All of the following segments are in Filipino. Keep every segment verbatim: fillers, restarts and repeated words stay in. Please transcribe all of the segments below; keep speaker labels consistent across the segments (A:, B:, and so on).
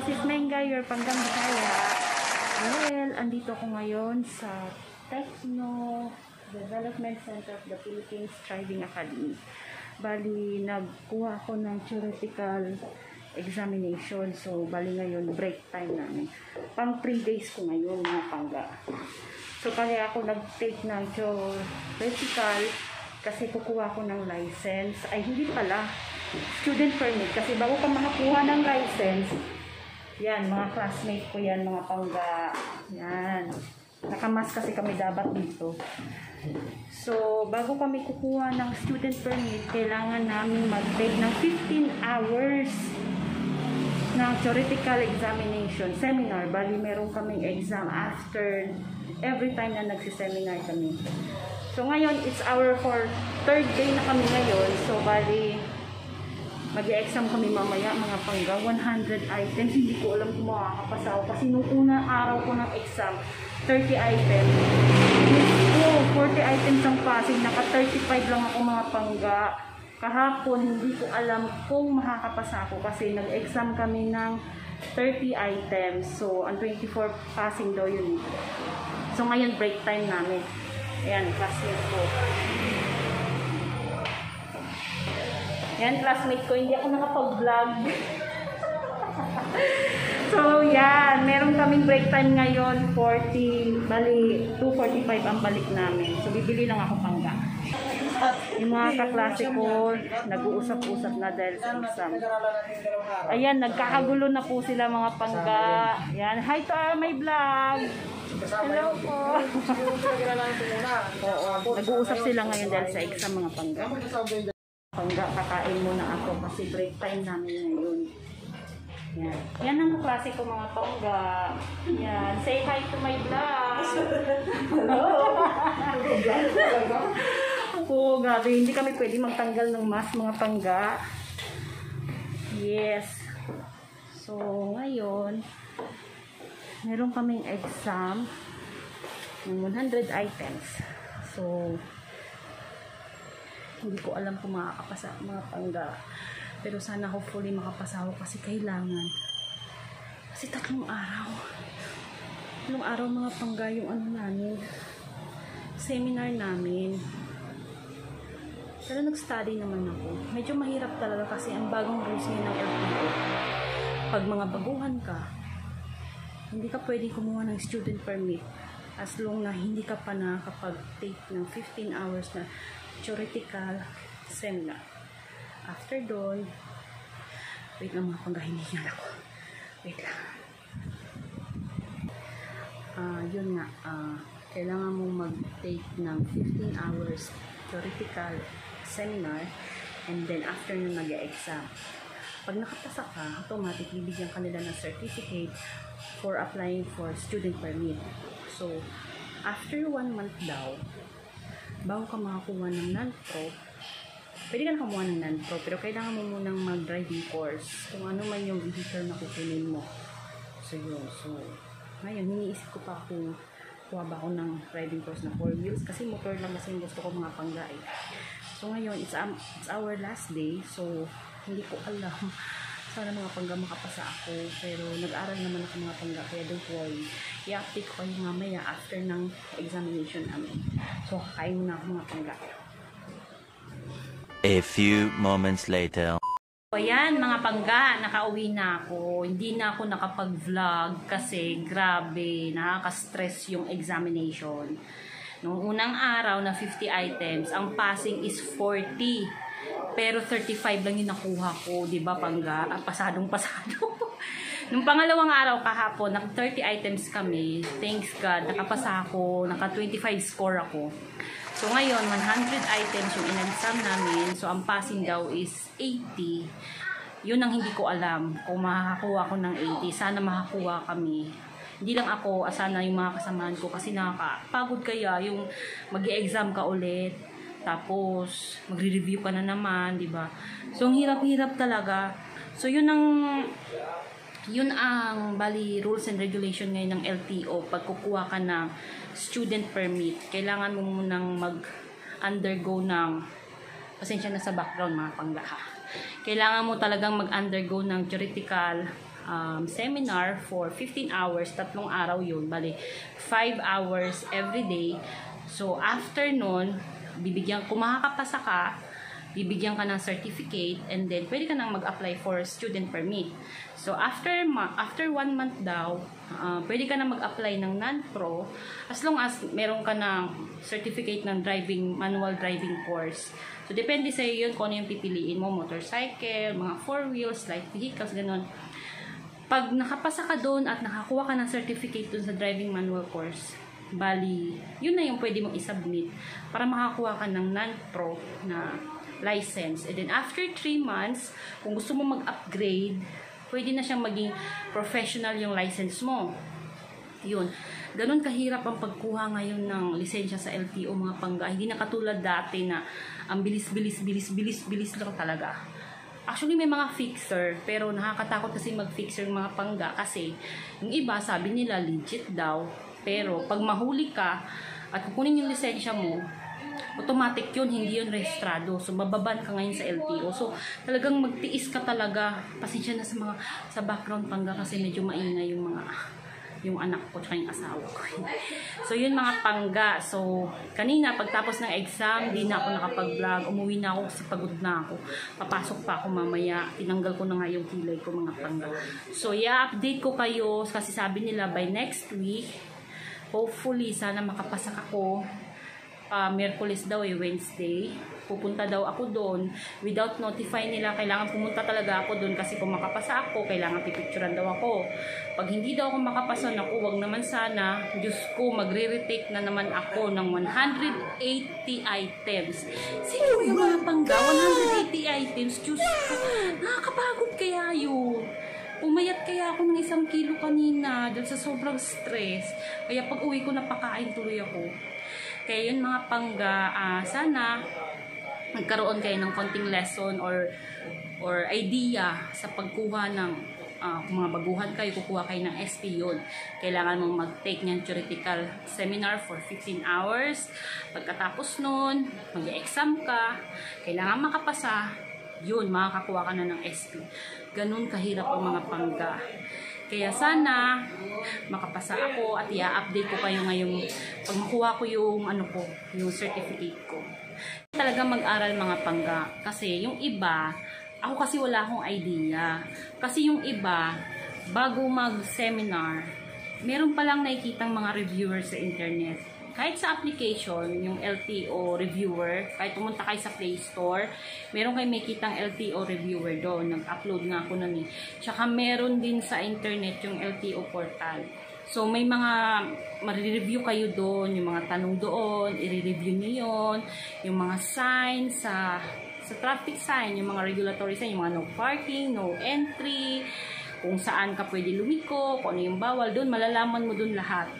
A: is Menga, your Panggang Bisaya. Well, andito ko ngayon sa Techno Development Center of the Philippines Driving Academy. Bali, nagkuha ako ng theoretical examination. So, bali ngayon, break time namin. Pang three days ko ngayon, mga pangga. So, kaya ako nag-take ng theoretical kasi kukuha ko ng license. Ay, hindi pala. Student permit. Kasi bago ka makakuha ng license, yan, mga classmate ko yan, mga pangga. Yan. Nakamas kasi kami dapat dito. So, bago kami kukuha ng student permit, kailangan namin mag-take ng fifteen hours ng theoretical examination, seminar. Bali, meron kaming exam after every time na nagsiseminar kami. So, ngayon, it's our for third day na kami ngayon. So, bali, mag-e-exam kami mamaya, mga pangga, one hundred items. Hindi ko alam kung makakapasa ako. Kasi nung unang araw ko ng exam, thirty items. Oh, forty items ang passing. Naka thirty-five lang ako, mga pangga. Kahapon, hindi ko alam kung makakapasa ako. Kasi nag-exam kami ng thirty items. So, ang twenty-four passing daw yun. So, ngayon, break time namin. Ayan, classmate ko. Yan, classmate ko, hindi ako nakapag-vlog. So, yan. Meron kaming break time ngayon, forty, bali, two forty-five ang balik namin. So, bibili lang ako pangga. Yung mga kaklase ko, nag-uusap-usap na dahil sa exam. Ayan, nagkakagulo na po sila, mga pangga. Yan, hi to uh, my vlog. Hello po. Oo, nag-uusap sila ngayon dahil sa exam, mga pangga. Pangga, kakain muna ako kasi break time namin ngayon. Yan. Yan ang klase ko, mga pangga. Yan. Say hi to my vlog. Hello. Oo, grabe. Hindi kami pwede magtanggal ng mask, mga pangga. Yes. So, ngayon, meron kaming exam ng one hundred items. So, hindi ko alam kung makakapasa, mga pangga. Pero sana hopefully makapasa ako kasi kailangan. Kasi tatlong araw. Tatlong araw, mga pangga, yung ano namin, seminar namin. Pero nag-study naman ako. Medyo mahirap talaga kasi ang bagong rules ngayon ng L T O. Pag mga baguhan ka, hindi ka pwede kumuha ng student permit as long na hindi ka pa nakakapag-take ng fifteen hours na theoretical seminar. After doon, wait lang, mga pangga, hinihingal ako. Wait lang. Uh, yun nga, uh, kailangan mong mag-take ng fifteen hours theoretical seminar and then after nun mag-e-exam. Pag nakapasa ka, automatic bibigyan ka nila ng certificate for applying for student permit. So, after one month daw, bago ka makakuha ng non-pro, pwede ka nakamuha ng non-pro, pero kailangan mo munang mag-driving course kung ano man yung vehicle na kukunin mo. So, yun. So, ngayon, hiniisip ko pa kung kuha ba ako ng driving course na four wheels kasi motor lang kasi yung gusto ko, mga pangga eh. So, ngayon, it's, um, it's our last day. So, hindi ko alam. Sana mga pangga makapasa ako. Pero nag-aral naman ako, mga pangga. Kaya don't worry. I-update ko kayo mamaya after ng examination namin. So, kakain muna ako, mga pangga.
B: A few moments later.
A: So, ayan, mga pangga. Nakauwi na ako. Hindi na ako nakapag-vlog kasi grabe, nakaka-stress yung examination. Noong unang araw na fifty items, ang passing is forty. Pero thirty-five lang yung nakuha ko, di ba, pangga? Ah, pasadong pasado. Nung pangalawang araw kahapon, naka thirty items kami. Thanks God, nakapasa ako, naka twenty-five score ako. So ngayon, one hundred items yung in-exam namin. So ang passing daw is eighty. Yun ang hindi ko alam kung makakakuha ko ng eighty. Sana makakuha kami. Hindi lang ako, sana yung mga kasamahan ko kasi nakakapagod kaya yung mag-i-exam ka ulit. Tapos, magre-review ka na naman, di ba? So, ang hirap-hirap talaga. So, yun ang, yun ang, bali, rules and regulation ngayon ng L T O. Pag kukuha ka ng student permit, kailangan mo munang mag-undergo ng, pasensya na sa background, mga pangga ha. Kailangan mo talagang mag-undergo ng theoretical um, seminar for fifteen hours, tatlong araw yun, bali five hours every day. So after nun, bibigyan, kung makakapasa ka, bibigyan ka ng certificate, and then pwede ka nang mag-apply for student permit. So after after one month daw, uh, pwede ka nang mag-apply ng non-pro as long as meron ka ng certificate ng driving, manual driving course. So depende sa iyo yun kung ano yung pipiliin mo, motorcycle, mga four wheels, light vehicles, ganun. Pag nakapasa ka doon at nakakuha ka ng certificate doon sa driving manual course, bali, yun na yung pwede mong isubmit para makakuha ka ng non-pro na license. And then after three months, kung gusto mo mag-upgrade, pwede na siyang maging professional yung license mo. Yun. Ganun kahirap ang pagkuha ngayon ng lisensya sa L T O, mga pangga. Hindi na katulad dati na ang bilis-bilis, bilis-bilis, bilis lang talaga. Actually, may mga fixer, pero nakakatakot kasi mag-fixer yung mga pangga kasi yung iba, sabi nila, legit daw. Pero pag mahuli ka at kukunin yung lisensya mo, automatic yun, hindi yun rehistrado. So, mababan ka ngayon sa L T O. So, talagang magtiis ka talaga. Pasensya na sa mga, sa background pangga kasi medyo maingay yung mga, yung anak ko tsaka yung asawa ko. So, yun mga pangga. So, kanina, pagtapos ng exam, di na ako nakapag-vlog. Umuwi na ako kasi pagod na ako. Papasok pa ako mamaya. Tinanggal ko na nga yung kilay ko, mga pangga. So, i-update ko kayo kasi sabi nila by next week, hopefully, sana makapasa ako. Uh, Merkulis daw eh, Wednesday. Pupunta daw ako doon. Without notify nila, kailangan pumunta talaga ako doon kasi kung makapasa ako, kailangan pipicturan daw ako. Pag hindi daw ako makapasa, naku, wag naman sana. Diyos ko, magre-retake na naman ako ng one hundred eighty items. Sino yung mga pangga? one hundred eighty items? Diyos ko, nakakapagod kaya yun. Umayat kaya ako ng isang kilo kanina dahil sa sobrang stress. Kaya pag uwi ko, napakain tuloy ako. Kaya yun mga pangga, uh, sana nagkaroon kayo ng konting lesson or or idea sa pagkuha ng uh, kung mga baguhan kayo, kukuha kayo ng S P yun. Kailangan mong mag-take ng theoretical seminar for fifteen hours. Pagkatapos nun, mag-exam ka, kailangan makapasa, yun, makakakuha ka na ng S P. Ganun kahirap ang mga pangga. Kaya sana makapasa ako at i-update ko kayo ngayong pag makuha ko yung ano ko, yung certificate ko. Talaga mag-aral mga pangga kasi yung iba, ako kasi wala akong idea. Kasi yung iba, bago mag-seminar, meron palang nakikitang mga reviewers sa internet. Kahit sa application, yung L T O reviewer, kahit pumunta kayo sa Play Store, meron kayo may kitang L T O reviewer doon. Nag-upload nga ako nun eh. Tsaka meron din sa internet yung L T O portal. So, may mga ma-review kayo doon, yung mga tanong doon, i-review nyo yun, yung mga signs sa, sa traffic sign, yung mga regulatory sign, yung mga no parking, no entry, kung saan ka pwede lumiko, kung ano yung bawal doon, malalaman mo doon lahat.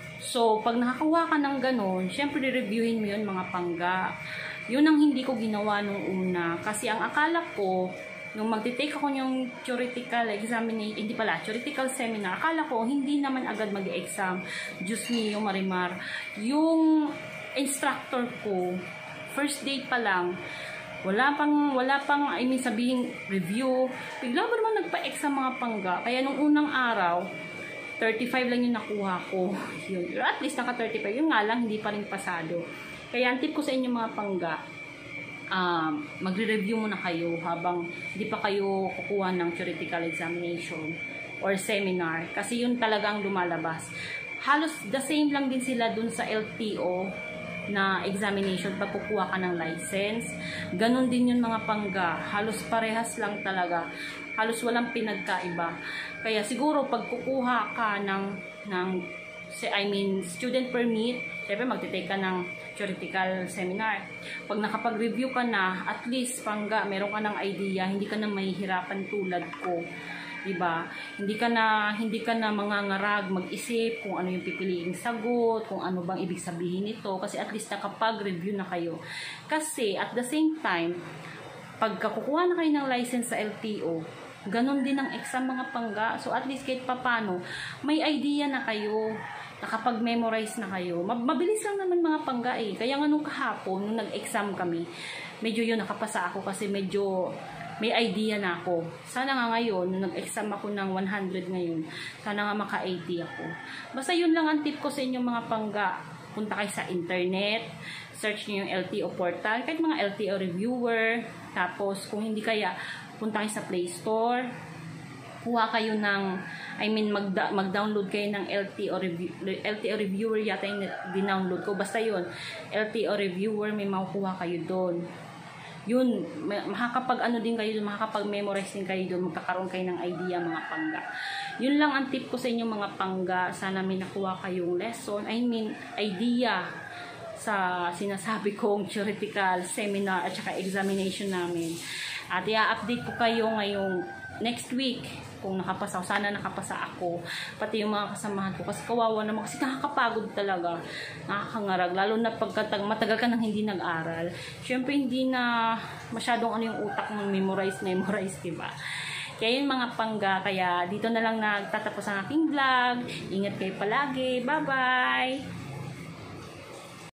A: So, pag nakakuha ka ng ganun, syempre re-reviewin mo yun mga pangga. Yun ang hindi ko ginawa nung una. Kasi ang akala ko, nung magti-take ako yung theoretical examination, hindi pala, theoretical seminar, akala ko hindi naman agad mag-exam. Diyos mio, Marimar. Yung instructor ko, first day pa lang, wala pang, wala pang, I mean sabihin, review. Bigla ba naman nagpa-exam mga pangga? Kaya nung unang araw, thirty-five lang yung nakuha ko. Yun. At least naka thirty-five. Yung nga lang, hindi pa rin pasado. Kaya ang tip ko sa inyo mga pangga, um, magre-review muna kayo habang hindi pa kayo kukuha ng theoretical examination or seminar. Kasi yun talagang lumalabas. Halos the same lang din sila dun sa L T O na examination pag kukuha ka ng license. Ganon din yun mga pangga. Halos parehas lang talaga. Halos walang pinagkaiba. Kaya siguro pag kukuha ka ng, ng I mean, student permit, syempre magtitake ka ng theoretical seminar. Pag nakapag-review ka na, at least pangga, meron ka ng idea, hindi ka na mahihirapan tulad ko. Diba? Hindi ka na hindi ka na mangangarag mag-isip kung ano yung pipiliing sagot, kung ano bang ibig sabihin nito kasi at least nakapag-review na kayo. Kasi at the same time, pagka kukuha na kayo ng license sa L T O, ganon din ang exam mga pangga. So at least kahit papano, may idea na kayo, nakapag-memorize na kayo. Mabilis lang naman mga pangga eh. Kaya nga nung kahapon, nung nag-exam kami, medyo yun nakapasa ako kasi medyo may idea na ako. Sana nga ngayon, nung nag-exam ako ng one hundred ngayon, sana nga maka-eighty ako. Basta yun lang ang tip ko sa inyo mga pangga. Punta kayo sa internet, search nyo yung L T O portal, kahit mga L T O reviewer, tapos kung hindi kaya, punta kayo sa Play Store, kuha kayo ng, I mean, mag-download kayo ng L T O, review, L T O reviewer yata yung dinownload ko. Basta yun, L T O reviewer, may makukuha kayo doon. Yun, makakapag ano din kayo, makakapag-memorize din kayo doon, magkakaroon kayo ng idea mga pangga. Yun lang ang tip ko sa inyo mga pangga. Sana may nakuha kayong lesson, I mean, idea sa sinasabi kong theoretical seminar at saka examination namin. At i-update ko kayo ngayong next week kung nakapasa ako. Sana nakapasa ako. Pati yung mga kasamahan ko. Kasi kawawa naman. Kasi nakakapagod talaga. Nakakangarag. Lalo na pagkatag matagal ka nang hindi nag-aral. Siyempre hindi na masyadong ano yung utak mong memorize, memorize, diba? Kaya yun mga pangga. Kaya dito na lang nagtatapos ang aking vlog. Ingat kayo palagi. Bye-bye!